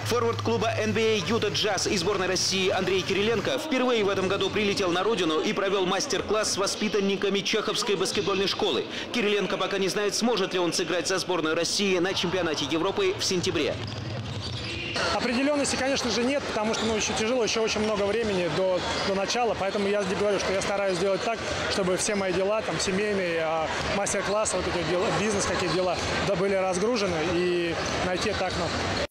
Форвард клуба NBA «Юта Джаз» и сборной России Андрей Кириленко впервые в этом году прилетел на родину и провел мастер-класс с воспитанниками Чеховской баскетбольной школы. Кириленко пока не знает, сможет ли он сыграть за сборную России на чемпионате Европы в сентябре. Определенности, конечно же, нет, потому что еще тяжело, еще очень много времени до начала, поэтому я говорю, что я стараюсь сделать так, чтобы все мои дела, там, семейные, мастер-классы, вот эти дела, бизнес, какие дела, да, были разгружены и найти так,